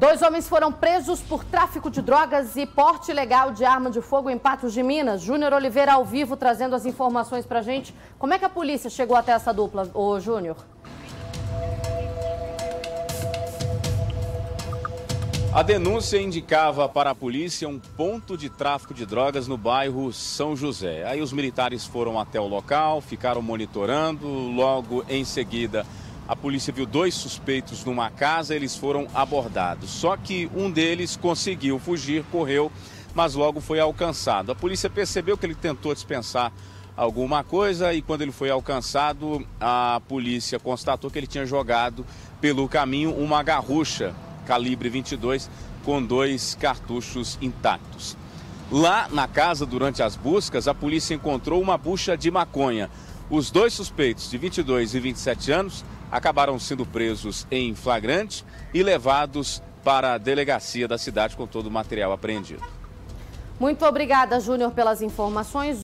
2 homens foram presos por tráfico de drogas e porte ilegal de arma de fogo em Patos de Minas. Júnior Oliveira ao vivo trazendo as informações pra gente. Como é que a polícia chegou até essa dupla, ô Júnior? A denúncia indicava para a polícia um ponto de tráfico de drogas no bairro São José. Aí os militares foram até o local, ficaram monitorando. Logo em seguida, a polícia viu 2 suspeitos numa casa, eles foram abordados. Só que um deles conseguiu fugir, correu, mas logo foi alcançado. A polícia percebeu que ele tentou dispensar alguma coisa e quando ele foi alcançado, a polícia constatou que ele tinha jogado pelo caminho uma garrucha calibre 22 com 2 cartuchos intactos. Lá na casa, durante as buscas, a polícia encontrou uma bucha de maconha. Os 2 suspeitos, de 22 e 27 anos, acabaram sendo presos em flagrante e levados para a delegacia da cidade com todo o material apreendido. Muito obrigada, Júnior, pelas informações.